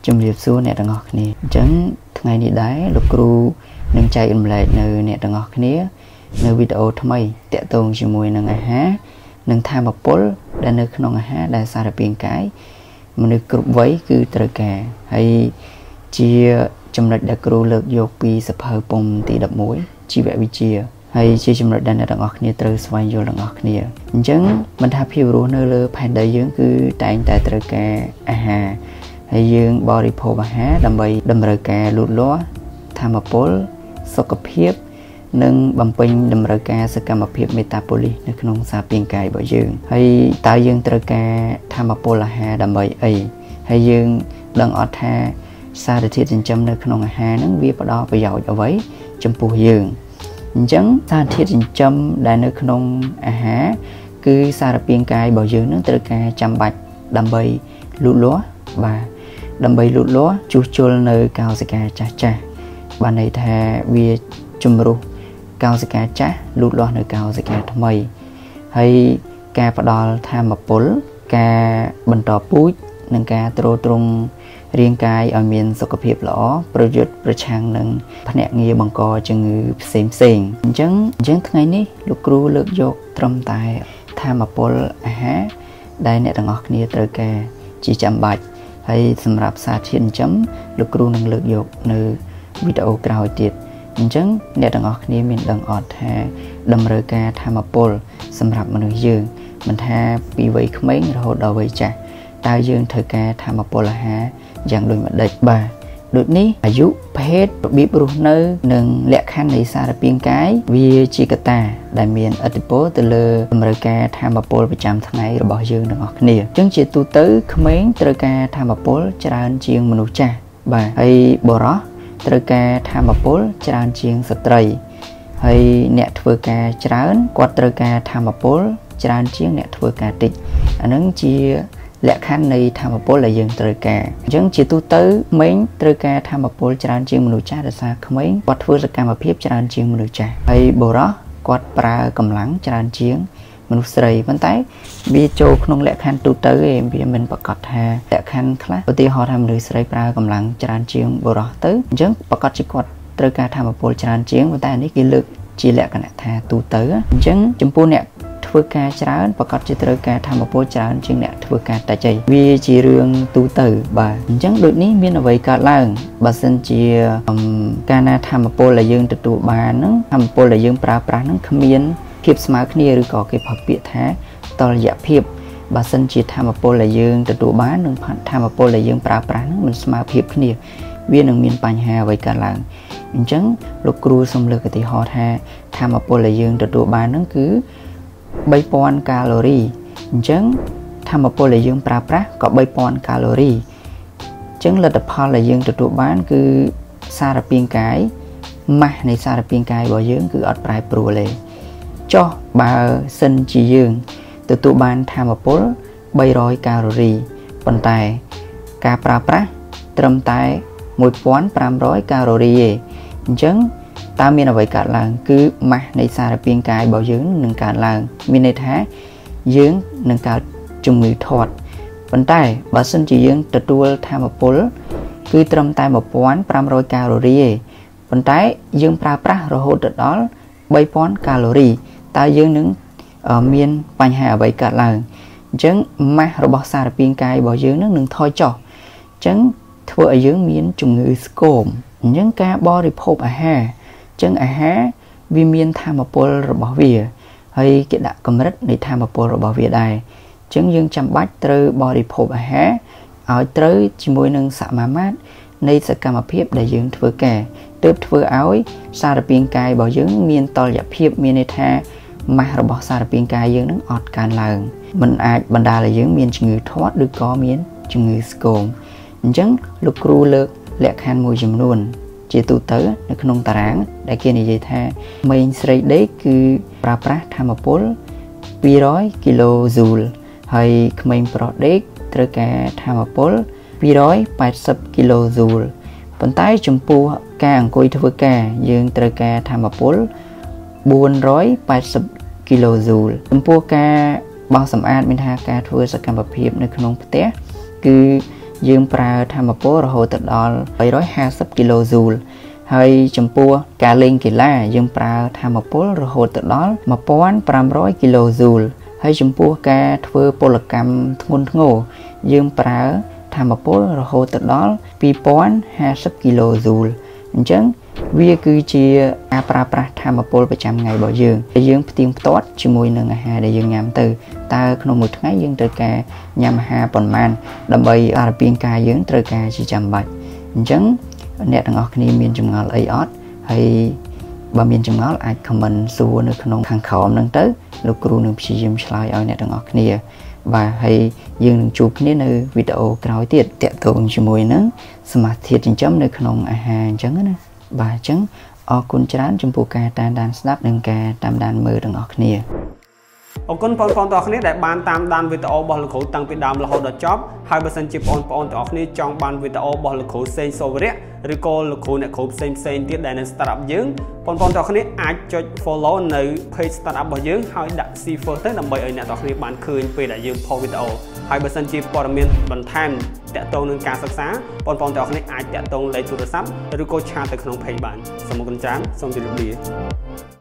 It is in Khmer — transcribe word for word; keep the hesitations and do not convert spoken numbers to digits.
ជំរាបសួរអ្នកទាំងអស់គ្នាអញ្ចឹងថ្ងៃនេះដែរលោកគ្រូនឹងចែករំលែកនៅអ្នកទាំងអស់គ្នានៅវីដេអូថ្មីតាក់ទងជាមួយនឹងអាហារនិងថាមពលដែលនៅក្នុងអាហារដែលសារពាង្គកាយមនុស្សគ្រប់វ័យគឺត្រូវការហើយជាចំណុចដែលគ្រូលើកយកពីសភៅពុម្ពទីដប់មួយជីវវិទ្យាហើយជាចំណុចដែលអ្នកទាំងអស់គ្នាត្រូវស្វែងយល់ទាំងអស់គ្នាអញ្ចឹងមិនថាភាពរស់នៅលើផែនដីយើងគឺតែងតែត្រូវការអាហារហើយយើងបរិភោគអាហារដើម្បីតម្រូវការលូតលាស់ថាមពលសុខភាពនិងបំពេញតម្រូវការសកម្មភាពមេតាបូលីសនៅក្នុងសារពាង្គកាយរបស់យើងហើយតើយើងត្រូវការថាមពលអាហារដើម្បីអីហើយយើងដឹងអត់ថាសារធាតុចិញ្ចឹមនៅក្នុងអាហារហ្នឹងវាផ្ដល់ប្រយោជន៍អ្វីចំពោះយើងអញ្ចឹងសារធាតុចិញ្ចឹមដែលនៅក្នុងអាហារគឺសារពាង្គកាយរបស់យើងនឹងត្រូវការចាំបាច់ដើម្បីលូតលាស់បាទដើម្បីលូតលាស់ជួសជុលនៅកោសិកាចាស់ចាស់បានន័យថាវាជំរុះកោសិកាចាស់លូតលាស់នៅកោសិកាថ្មីហើយការផ្ដល់ថាមពលការបន្តពូជនិងការទ្រទ្រង់រាងកាយឲ្យមានសុខភាពល្អប្រយុទ្ធប្រឆាំងនឹងភ្នាក់ងារបង្កជំងឺផ្សេងផ្សេងអញ្ចឹងអញ្ចឹងថ្ងៃនេះលោកគ្រូលើកយកត្រឹមតែថាមពលអាហារដែលអ្នកទាំងអស់គ្នាត្រូវការជាចាំបាច់ហើយសម្រាប់សារធាតុចិញ្ចឹមលោកគ្រូនឹងលើកយកនៅវីដេអូក្រោយទៀតអញ្ចឹងអ្នកទាំងអស់គ្នាមានដឹងអត់ថាតម្រូវការថាមពលសម្រាប់មនុស្សយើងមិនថាពីវ័យក្មេងរហូតដល់វ័យចាស់តើយើងត្រូវការថាមពលអាហារយ៉ាងដូចម្ដេចបាទដូចនេះអាយុភេទរបៀបរស់នៅនិងលក្ខខណ្ឌនៃសារពាង្គកាយវាជាកត្តាដែលមានឥទ្ធិពលទៅលើតម្រូវការថាមពលប្រចាំថ្ងៃរបស់យើងទាំងអស់គ្នាអញ្ចឹងជាទូទៅក្មេងត្រូវការថាមពលច្រើនជាងមនុស្សចាស់បាទហើយបុរសត្រូវការថាមពលច្រើនជាងស្ត្រីហើយអ្នកធ្វើការច្រើនគាត់ត្រូវការថាមពលច្រើនជាងអ្នកធ្វើការតិចអានឹងជាលក្ខខណ្ឌនៃថាមពលដែលយើងត្រូវការអញ្ចឹងជាទូទៅក្មេងត្រូវការថាមពលច្រើនជាងមនុស្សចាស់ដោយសារក្មេងគាត់ធ្វើសកម្មភាពច្រើនជាងមនុស្សចាស់ហើយបុរសគាត់ប្រើកម្លាំងច្រើនជាងមនុស្សស្រីប៉ុន្តែវាចូលក្នុងលក្ខខណ្ឌទូទៅឯងវាមិនប្រកាសថាលក្ខខណ្ឌខ្លះឧទាហរណ៍ថាមនុស្សស្រីប្រើកម្លាំងច្រើនជាងបុរសទៅអញ្ចឹងប្រកាសជាគាត់ត្រូវការថាមពលច្រើនជាងប៉ុន្តែនេះគេលើកជាលក្ខណៈថាទូទៅអញ្ចឹងចំពោះអ្នកធ្វើការច្រើនប្រកាសជាត្រូវការថាមពលច្រើនជាងអ្នកធ្វើការតិចឯងវាជារឿងទូទៅបាទអញ្ចឹងដូចនេះមានអ្វីកើតឡើងបើសិនជាការណាថាមពលដែលយើងទទួលបានហ្នឹងថាមពលដែលយើងប្រើប្រាស់ហ្នឹងគ្មានភាពស្មើគ្នាឬក៏គេប្រើពាក្យថាតុល្យភាពបើសិនជាថាមពលដែលយើងទទួលបាននិងថាមពលដែលយើងប្រើប្រាស់ហ្នឹងមិនស្មើភាពគ្នាវានឹងមានបញ្ហាអ្វីកើតឡើងអញ្ចឹងលោកគ្រូសូមលើកឧទាហរណ៍ថាថាមពលដែលយើងទទួលបានហ្នឹងគឺបីពាន់កាឡូរីអញ្ចឹងថាមពលដែលយើងប្រើប្រាស់ក៏បីពាន់កាឡូរីអញ្ចឹងលទ្ធផលដែលយើងទទួលបានគឺសារពាង្គកាយម៉ាស់នៃសារពាង្គកាយរបស់យើងគឺអត់ប្រែប្រួលទេចុះបើសិនជាយើងទទួលបានថាមពលបីរយកាឡូរីប៉ុន្តែការប្រើប្រាស់ត្រឹមតែមួយពាន់ប្រាំរយកាឡូរីទេអញ្ចឹងតើមានអ្វីកើតឡើងគឺម៉ាស់នៃសារពាង្គកាយរបស់យើងនឹងកើតឡើងមានន័យថាយើងនឹងកើតជំងឺធាត់ប៉ុន្តែបើសិនជាយើងទទួលថាមពលគឺត្រឹមតែមួយពាន់ប្រាំរយកាឡូរីទេប៉ុន្តែយើងប្រើប្រាស់រហូតដល់បីពាន់កាឡូរីតើយើងនឹងមានបញ្ហាអ្វីកើតឡើងអញ្ចឹងម៉ាស់របស់សារពាង្គកាយរបស់យើងនឹងថយចុះអញ្ចឹងធ្វើឲ្យយើងមានជំងឺស្គមអញ្ចឹងការបរិភោគអាហារអញ្ចឹងអាហារវាមានថាមពលរបស់វាហើយគេដាក់កម្រិតនៃថាមពលរបស់វាដែរអញ្ចឹងយើងចាំបាច់ត្រូវបរិភោគអាហារឲ្យត្រូវជាមួយនឹងសមាមាត្រនៃសកម្មភាពដែលយើងធ្វើការទើបធ្វើឲ្យសារពាង្គកាយរបស់យើងមានតុល្យភាពមានន័យថាម៉ាស់របស់សារពាង្គកាយយើងនឹងអត់កើនឡើងមិនអាចបណ្ដាលឲ្យយើងមានជំងឺធាត់ឬក៏មានជំងឺស្គមអញ្ចឹងលោកគ្រូលើកលក្ខខណ្ឌមួយចំនួនជាទូទៅនៅក្នុងតារាងដែលគេនិយាយថាក្មេងស្រីដេកគឺប្រើប្រាស់ថាមពលពីររយគីឡូហ្ស៊ូលហើយក្មេងប្រុសដេកត្រូវការថាមពលពីររយប៉ែតសិបគីឡូហ្ស៊ូលប៉ុន្តែចំពោះការអង្គុយធ្វើការយើងត្រូវការថាមពលបួនរយប៉ែតសិបគីឡូហ្ស៊ូលចំពោះការបោសសម្អាតមានថាការធ្វើសកម្មភាពនៅក្នុងផ្ទះគឺយើងប្រើធម្មពលរហូតដល់បីរយហាសិបគីឡូហ្ស៊ូលហើយចំពោះការលេងកីឡាយើងប្រើធម្មពលរហូតដល់một nghìn năm trămគីឡូហ្ស៊ូលហើយចំពោះការធ្វើពលកម្មធ្ងន់ធ្ងរយើងប្រើធម្មពលរហូតដល់ពីរពាន់ហាសិបគីឡូហ្ស៊ូលអញ្ចឹងវាគឺជាការប្រើប្រាស់ធម្មពលប្រចាំថ្ងៃរបស់យើងដែលយើងផ្ទៀងផ្ទាត់ជាមួយនឹងអាហារដែលយើងញ៉ាំទៅតើក្នុងមួយថ្ងៃយើងត្រូវការញ៉ាំអាហារប៉ុន្មានដើម្បីឲ្យរាងកាយយើងត្រូវការជាចាំបាច់អញ្ចឹងអ្នកទាំងអស់គ្នាមានចម្ងល់អីអត់ហើយបើមានចម្ងល់អាច comment សួរនៅក្នុងខាងក្រោមហ្នឹងទៅលោកគ្រូនឹងព្យាយាមឆ្លើយឲ្យអ្នកទាំងអស់គ្នាបាទហើយយើងនឹងជួបគ្នានៅវីដេអូក្រោយទៀតតាក់ទងជាមួយនឹងសមាសធាតុចិញ្ចឹមនៅក្នុងអាហារអញ្ចឹងណាបាទអញ្ចឹងអរគុណច្រើនចំពោះការតាមដានស្ដាប់និងការតាមដានមើលទាំងអស់គ្នាអរគុណបងប្អូនទាំងអស់គ្នាដែលបានតាមដានវីដេអូរបស់លោកគ្រូតាំងពីដើមរហូតដល់ចប់ហើយបើសិនជាបងប្អូនទាំងអស់គ្នាចង់បានវីដេអូរបស់លោកគ្រូសេងសូវរៈឬក៏លោកគ្រូអ្នកគ្រូផ្សេងផ្សេងទៀតដែលនៅ Startup យើងបងប្អូនទាំងអស់គ្នាអាចចុច follow នៅ page Startup របស់យើងហើយដាក់ see first ទៅដើម្បីឲ្យអ្នកទាំងអស់គ្នាបានឃើញពេលដែលយើងផុសវីដេអូហើយបើសិនជាព័ត៌មានបន្ថែមតាក់ទងនឹងការសិក្សាបងប្អូនទាំងអស់គ្នាអាចតាក់ទងលេខទូរស័ព្ទឬក៏ឆាតទៅក្នុង page បានសូមអរគុណច្រើនសូមជម្រាបលា